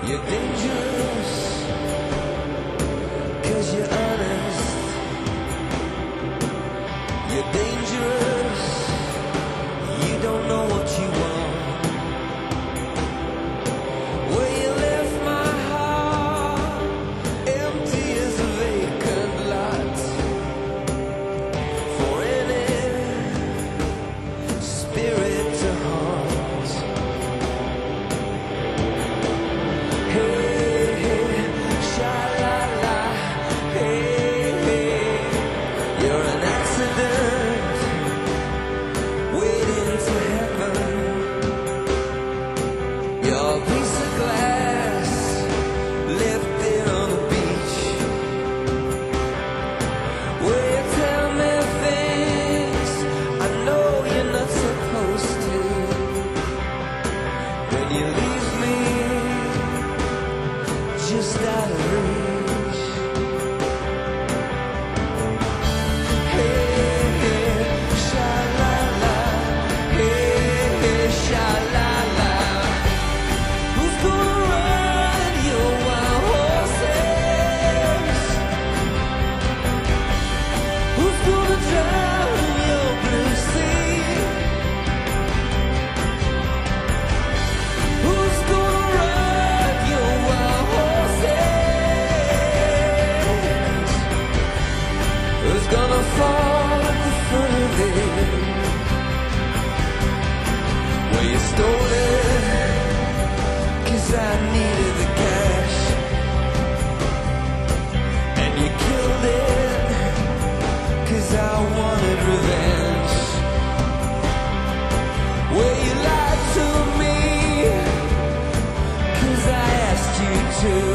You're dangerous, 'cause you're honest. You're dangerous, you don't know what you want. Well, you left my heart empty as a vacant lot for any spirit to haunt. Hey, hey, sha-la-la, hey, hey, you're an accident waiting to happen. You're a piece of glass left there on the beach. Will you tell me things I know you're not supposed to? When you leave me just out of reach. Hey, hey, sha-la-la, hey, hey, sha-la-la. Who's gonna ride your wild horses? Who's gonna drown your blue sea? Who's gonna ride your wild horses? Who's gonna fall at the front of it? Well, you stole it 'cause I needed the cash, and you killed it 'cause I wanted revenge. Well, you lied to me 'cause I asked you to.